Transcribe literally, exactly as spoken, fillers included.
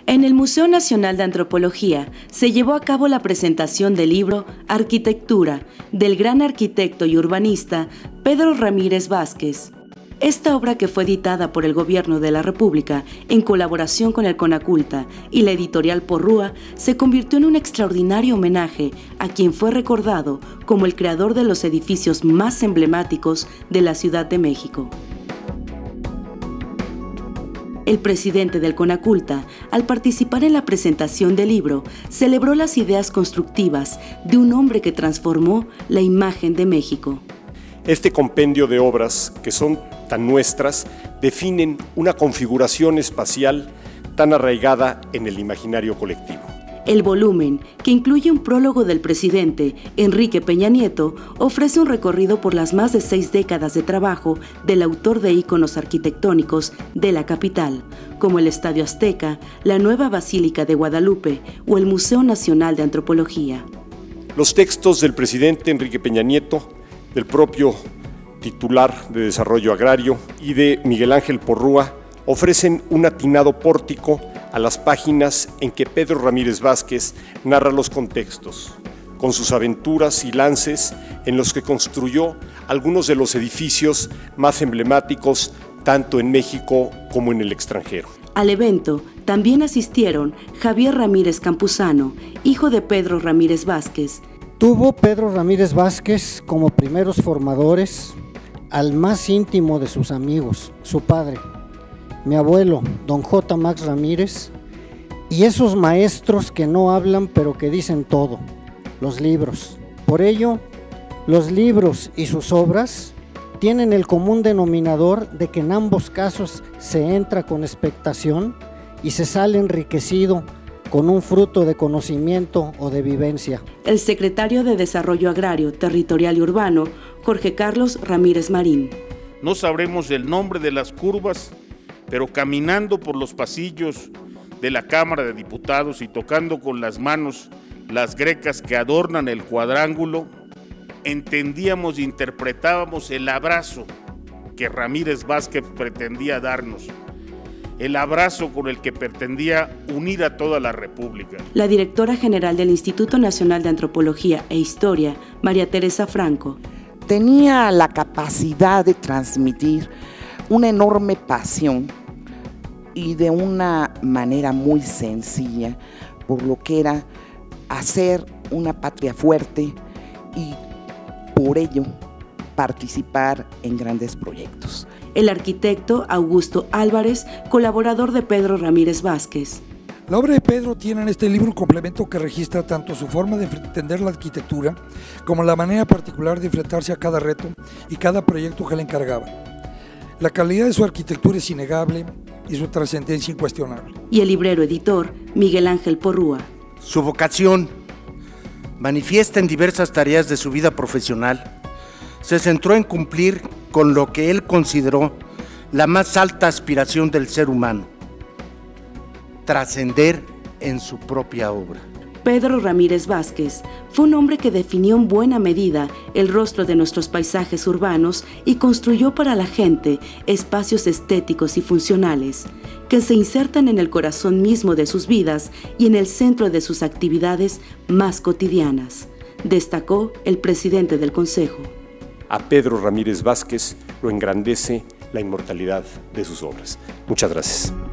En el Museo Nacional de Antropología se llevó a cabo la presentación del libro Arquitectura, del gran arquitecto y urbanista Pedro Ramírez Vázquez. Esta obra, que fue editada por el Gobierno de la República en colaboración con el CONACULTA y la editorial Porrúa, se convirtió en un extraordinario homenaje a quien fue recordado como el creador de los edificios más emblemáticos de la Ciudad de México. El presidente del CONACULTA, al participar en la presentación del libro, celebró las ideas constructivas de un hombre que transformó la imagen de México. Este compendio de obras, que son tan nuestras, definen una configuración espacial tan arraigada en el imaginario colectivo. El volumen, que incluye un prólogo del presidente Enrique Peña Nieto, ofrece un recorrido por las más de seis décadas de trabajo del autor de íconos arquitectónicos de la capital, como el Estadio Azteca, la nueva Basílica de Guadalupe o el Museo Nacional de Antropología. Los textos del presidente Enrique Peña Nieto, del propio titular de Desarrollo Agrario y de Miguel Ángel Porrúa ofrecen un atinado pórtico a las páginas en que Pedro Ramírez Vázquez narra los contextos, con sus aventuras y lances en los que construyó algunos de los edificios más emblemáticos tanto en México como en el extranjero. Al evento también asistieron Javier Ramírez Campuzano, hijo de Pedro Ramírez Vázquez. Tuvo Pedro Ramírez Vázquez como primeros formadores al más íntimo de sus amigos, su padre, mi abuelo, don J. Max Ramírez, y esos maestros que no hablan pero que dicen todo, los libros. Por ello, los libros y sus obras tienen el común denominador de que en ambos casos se entra con expectación y se sale enriquecido con un fruto de conocimiento o de vivencia. El secretario de Desarrollo Agrario, Territorial y Urbano, Jorge Carlos Ramírez Marín. No sabremos el nombre de las curvas, pero caminando por los pasillos de la Cámara de Diputados y tocando con las manos las grecas que adornan el cuadrángulo, entendíamos e interpretábamos el abrazo que Ramírez Vázquez pretendía darnos, el abrazo con el que pretendía unir a toda la República. La directora general del Instituto Nacional de Antropología e Historia, María Teresa Franco. Tenía la capacidad de transmitir una enorme pasión y de una manera muy sencilla por lo que era hacer una patria fuerte y por ello participar en grandes proyectos. El arquitecto Augusto Álvarez, colaborador de Pedro Ramírez Vázquez. La obra de Pedro tiene en este libro un complemento que registra tanto su forma de entender la arquitectura como la manera particular de enfrentarse a cada reto y cada proyecto que le encargaba. La calidad de su arquitectura es innegable y su trascendencia incuestionable. Y el librero editor Miguel Ángel Porrúa. Su vocación, manifiesta en diversas tareas de su vida profesional, se centró en cumplir con lo que él consideró la más alta aspiración del ser humano: trascender en su propia obra. Pedro Ramírez Vázquez fue un hombre que definió en buena medida el rostro de nuestros paisajes urbanos y construyó para la gente espacios estéticos y funcionales que se insertan en el corazón mismo de sus vidas y en el centro de sus actividades más cotidianas, destacó el presidente del Consejo. A Pedro Ramírez Vázquez lo engrandece la inmortalidad de sus obras. Muchas gracias.